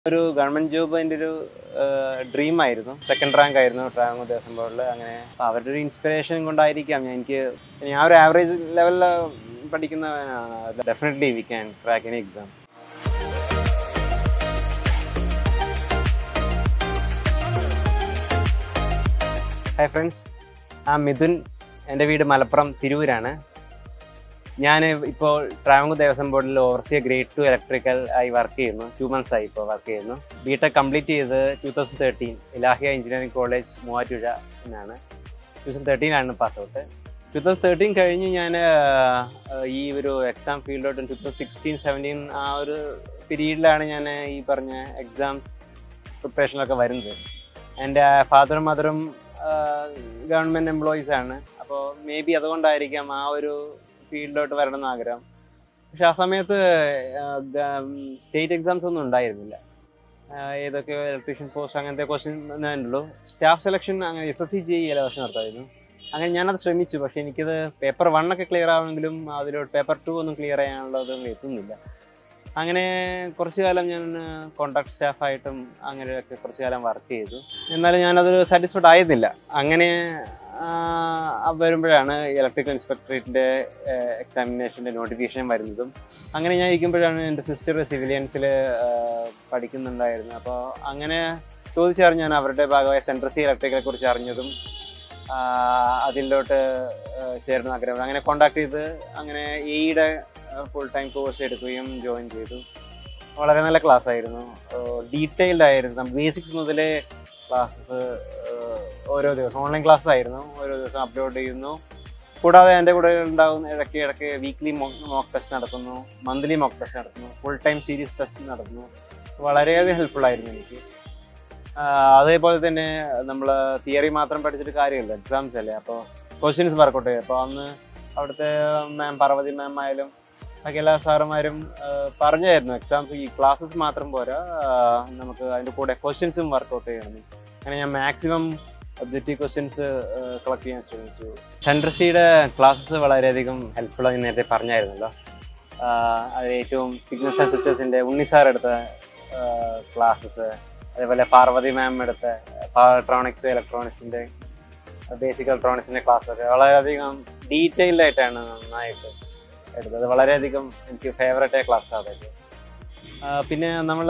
ഒരു government job എൻ്റെ ഒരു ഡ്രീം ആയിരുന്നു. സെക്കൻഡ് റാങ്ക് ആയിരുന്നു ട്രാവൻകൂർ ദേവസ്വം ബോർഡിൽ. അങ്ങനെ അവരുടെ ഒരു ഇൻസ്പിറേഷൻ കൊണ്ടായിരിക്കാം ഞാൻ ഒരു ആവറേജ് ലെവലിൽ പഠിക്കുന്നവനാണ്. Definitely we can crack any exam. Hi friends, Mithun. എൻ്റെ വീട് മലപ്പുറം തിരൂരാണ്. ഞാൻ ഇപ്പോൾ ട്രാവൻകൂർ ദേവസ്വം ബോർഡിൽ ഓവർസിയർ ഗ്രേഡ് 2 ഇലക്ട്രിക്കൽ ആയി വർക്ക് ചെയ്യുന്നു. 2 months ആയി ഇപ്പോൾ വർക്ക് ചെയ്യുന്നു. ബിടെക് കംപ്ലീറ്റ് ചെയ്ത് 2013 ഇലാഹിയ എഞ്ചിനീയറിംഗ് കോളേജ് മൂവാറ്റുപുഴ എന്നാണ്. 2013 പാസ് ഔട്ട്. 2013 കഴിഞ്ഞ് ഞാൻ ഈ ഒരു എക്സാം ഫീൽഡിലോട്ട് 2016-17 ആ ഒരു പീരീഡിലാണ് ഞാൻ ഈ പറഞ്ഞ എക്സാംസ് പ്രിപ്പറേഷനൊക്കെ വരുന്നത്. എൻ്റെ ഫാദറും മദറും ഗവൺമെൻറ് എംപ്ലോയീസ് ആണ്. അപ്പോൾ മേ ബി അതുകൊണ്ടായിരിക്കാം ആ ഒരു ഫീൽഡിലോട്ട് വരണമെന്ന് ആഗ്രഹം. പക്ഷെ ആ സമയത്ത് സ്റ്റേറ്റ് എക്സാംസ് ഒന്നും ഉണ്ടായിരുന്നില്ല. ഏതൊക്കെ ഇലക്ട്രീഷ്യൻ പോസ്റ്റ് അങ്ങനത്തെ ക്വസ്റ്റ്യൻ ഉള്ളൂ. സ്റ്റാഫ് സെലക്ഷൻ അങ്ങനെ SSC JEE വർഷം നടത്തായിരുന്നു. അങ്ങനെ ഞാനത് ശ്രമിച്ചു. പക്ഷെ എനിക്കത് പേപ്പർ 1 ഒക്കെ ക്ലിയർ ആവുമെങ്കിലും അതിലോട്ട് പേപ്പർ 2 ഒന്നും ക്ലിയർ ചെയ്യാനുള്ളതൊന്നും എത്തുന്നില്ല. അങ്ങനെ കുറച്ചു കാലം ഞാൻ കോൺട്രാക്ട് സ്റ്റാഫായിട്ടും അങ്ങനെയൊക്കെ കുറച്ചു കാലം വർക്ക് ചെയ്തു. എന്നാലും ഞാനത് സാറ്റിസ്ഫൈഡ് ആയിരുന്നില്ല. അങ്ങനെ വരുമ്പോഴാണ് ഇലക്ട്രിക്കൽ ഇൻസ്പെക്ടറേറ്റിൻ്റെ എക്സാമിനേഷൻ്റെ നോട്ടിഫിക്കേഷൻ വരുന്നതും. അങ്ങനെ ഞാൻ ഇരിക്കുമ്പോഴാണ് എൻ്റെ സിസ്റ്റർ സിവിലിയൻസിൽ പഠിക്കുന്നുണ്ടായിരുന്നു. അപ്പോൾ അങ്ങനെ ചോദിച്ചറിഞ്ഞാണ് അവരുടെ ഭാഗമായ സെൻട്രൽ സി ഇലക്ട്രിക്കലെ കുറിച്ച് അറിഞ്ഞതും അതിലോട്ട് ചേർന്ന് ആഗ്രഹം. അങ്ങനെ കോണ്ടാക്ട് ചെയ്ത് അങ്ങനെ EEയുടെ ഫുൾ ടൈം കോഴ്സ് എടുക്കുകയും ജോയിൻ ചെയ്തു. വളരെ നല്ല ക്ലാസ് ആയിരുന്നു. ഡീറ്റെയിൽഡ് ആയിരുന്നു. ബേസിക്സ് മുതലേ ക്ലാസ്സസ് ഓരോ ദിവസം ഓൺലൈൻ ക്ലാസ് ആയിരുന്നു. ഓരോ ദിവസം അപ്ലോഡ് ചെയ്യുന്നു. കൂടാതെ എൻ്റെ കൂടെ ഉണ്ടാകുന്ന ഇടയ്ക്ക് വീക്ക്ലി മോക്ക് ടെസ്റ്റ് നടത്തുന്നു, മന്ത്ലി മോക്ക് ടെസ്റ്റ് നടത്തുന്നു, ഫുൾ ടൈം സീരീസ് ടെസ്റ്റ് നടത്തുന്നു. വളരെയധികം ഹെൽപ്ഫുൾ ആയിരുന്നു എനിക്ക്. അതേപോലെ തന്നെ നമ്മൾ തിയറി മാത്രം പഠിച്ചിട്ട് കാര്യമില്ല, എക്സാംസ് അല്ലേ. അപ്പോൾ ക്വസ്റ്റ്യൻസ് വർക്കൗട്ട് ചെയ്യും. അപ്പോൾ അന്ന് അവിടുത്തെ മാം പാർവതി മാം ആയാലും ബാക്കി എല്ലാ സാറുമാരും പറഞ്ഞായിരുന്നു എക്സാംസ് ഈ ക്ലാസ്സസ് മാത്രം പോരാ, നമുക്ക് അതിൻ്റെ കൂടെ ക്വസ്റ്റ്യൻസും വർക്കൗട്ട് ചെയ്യണം. അങ്ങനെ ഞാൻ മാക്സിമം ഒബ്ജക്റ്റീവ് ക്വസ്റ്റ്യൻസ് കളക്ട് ചെയ്യാൻ ശ്രമിച്ചു. സെൻട്രൽ സിയുടെ ക്ലാസ്സസ് വളരെയധികം ഹെൽപ്ഫുൾ ആയി നേരത്തെ പറഞ്ഞായിരുന്നല്ലോ. അത് ഏറ്റവും സിഗ്നൽ സെൻസേഴ്സിൻ്റെ ഉണ്ണി സാർ എടുത്ത ക്ലാസ്സസ്, അതേപോലെ പാർവതി മാം എടുത്ത പവർ ഇലക്ട്രോണിക്സ് ഇലക്ട്രോണിക്സിൻ്റെ ബേസിക് ഇലക്ട്രോണിക്സിൻ്റെ ക്ലാസ്സൊക്കെ വളരെയധികം ഡീറ്റെയിൽഡ് ആയിട്ടാണ് നന്നായിട്ട് എടുത്തത്. വളരെയധികം എനിക്ക് ഫേവറേറ്റ് ആയ ക്ലാസ് അതൊക്കെ. പിന്നെ നമ്മൾ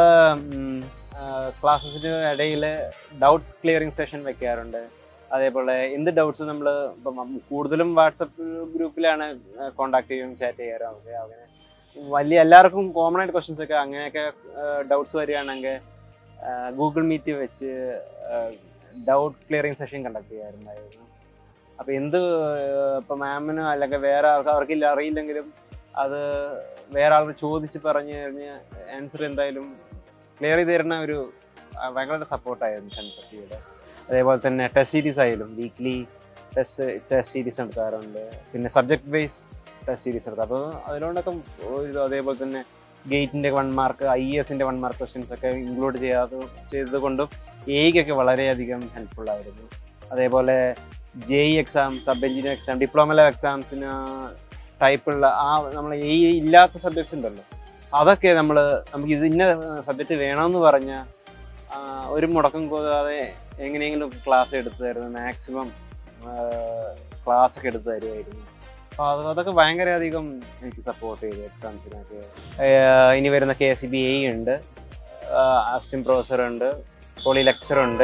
ക്ലാസ്സസിന് ഇടയിൽ ഡൗട്ട്സ് ക്ലിയറിംഗ് സെഷൻ വെക്കാറുണ്ട്. അതേപോലെ എന്ത് ഡൗട്ട്സ് നമ്മൾ ഇപ്പം കൂടുതലും വാട്സപ്പ് ഗ്രൂപ്പിലാണ് കോണ്ടാക്ട് ചെയ്യും, ചാറ്റ് ചെയ്യാറ്. അങ്ങനെ വലിയ എല്ലാവർക്കും കോമൺ ആയിട്ട് ക്വസ്റ്റ്യൻസ് ഒക്കെ അങ്ങനെയൊക്കെ ഡൗട്ട്സ് വരികയാണെങ്കിൽ ഗൂഗിൾ മീറ്റ് വെച്ച് ഡൗട്ട് ക്ലിയറിംഗ് സെഷൻ കണ്ടക്ട് ചെയ്യാറുണ്ടായിരുന്നു. അപ്പോൾ ഇപ്പം മാമിന് അല്ലെങ്കിൽ വേറെ അവർക്കില്ല അറിയില്ലെങ്കിലും അത് വേറെ ആൾക്ക് ചോദിച്ച് പറഞ്ഞു കഴിഞ്ഞ് ആൻസർ എന്തായാലും ക്ലിയർ ചെയ്ത് തരുന്ന ഒരു ഭയങ്കര സപ്പോർട്ടായിരുന്നു സെൻട്രൽ സിയുടെ. അതേപോലെ തന്നെ ടെസ്റ്റ് സീരീസ് ആയാലും വീക്ക്ലി ടെസ്റ്റ് സീരീസ് നടത്താറുണ്ട്. പിന്നെ സബ്ജക്ട് ബേസ് ടെസ്റ്റ് സീരീസ് നടത്താം. അപ്പോൾ അതിലോണ്ടൊക്കെ അതേപോലെ തന്നെ ഗേറ്റിൻ്റെ 1 മാർക്ക് IESൻ്റെ 1 മാർക്ക് ക്വസ്റ്റ്യൻസ് ഒക്കെ ഇൻക്ലൂഡ് ചെയ്തത് കൊണ്ടും EEക്കൊക്കെ വളരെയധികം ഹെൽപ്ഫുള്ളായിരുന്നു. അതേപോലെ JEE exam, sub engineer exam, diploma level എക്സാംസിന് ടൈപ്പുള്ള നമ്മൾ EE ഇല്ലാത്ത സബ്ജക്ട്സ് ഉണ്ടല്ലോ, അതൊക്കെ നമുക്ക് ഇന്ന സബ്ജക്റ്റ് വേണമെന്ന് പറഞ്ഞാൽ ഒരു മുടക്കം കൂടാതെ എങ്ങനെയെങ്കിലും ക്ലാസ് എടുത്തു തരുന്നു. മാക്സിമം ക്ലാസ്സൊക്കെ എടുത്തു തരുമായിരുന്നു. അപ്പോൾ അതൊക്കെ ഭയങ്കരധികം എനിക്ക് സപ്പോർട്ട് ചെയ്തു എക്സാംസിനൊക്കെ. ഇനി വരുന്ന KCB AE ഉണ്ട്, അസിസ്റ്റന്റ് പ്രൊഫസർ ഉണ്ട്, പോളി ലെക്ചർ ഉണ്ട്.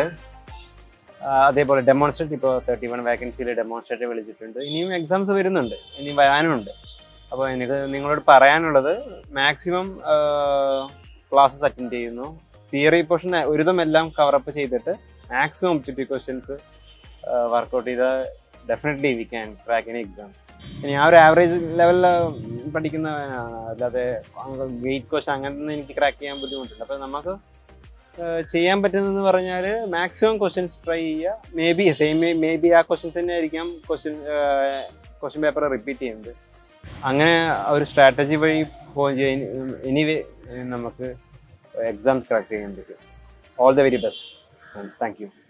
അതേപോലെ ഡെമോൺസ്ട്രേറ്റ് ഇപ്പോൾ 31 വേക്കൻസിയിൽ ഡെമോൺസ്ട്രേറ്റ് വിളിച്ചിട്ടുണ്ട്. ഇനിയും എക്സാംസ് വരുന്നുണ്ട്, ഇനിയും വരാനുണ്ട്. അപ്പോൾ എനിക്ക് നിങ്ങളോട് പറയാനുള്ളത് മാക്സിമം ക്ലാസ്സസ് അറ്റൻഡ് ചെയ്യുന്നു. തിയറി പോർഷൻ ഒരുവിധമെല്ലാം കവറപ്പ് ചെയ്തിട്ട് മാക്സിമം ഒബ്ജക്റ്റീവ് ക്വസ്റ്റ്യൻസ് വർക്കൗട്ട് ചെയ്താൽ definitely we can crack any exam. ഇനി ആ ഒരു ആവറേജ് ലെവലിൽ പഠിക്കുന്നവനാണ്, അല്ലാതെ ഗേറ്റ് ക്വസ്റ്റ്യൻ അങ്ങനത്തെ എനിക്ക് ക്രാക്ക് ചെയ്യാൻ ബുദ്ധിമുട്ടുണ്ട്. അപ്പോൾ നമുക്ക് ചെയ്യാൻ പറ്റുന്നതെന്ന് പറഞ്ഞാൽ മാക്സിമം ക്വസ്റ്റ്യൻസ് ട്രൈ ചെയ്യുക. മേ ബി ആ ക്വസ്റ്റ്യൻസ് തന്നെ ആയിരിക്കാം ക്വസ്റ്റ്യൻ പേപ്പർ റിപ്പീറ്റ് ചെയ്യുന്നത്. അങ്ങനെ ഒരു സ്ട്രാറ്റജി വഴി എനിവേ നമുക്ക് എക്സാം ക്രാക്ക് ചെയ്യാൻ പറ്റും. All the very best. Thank U.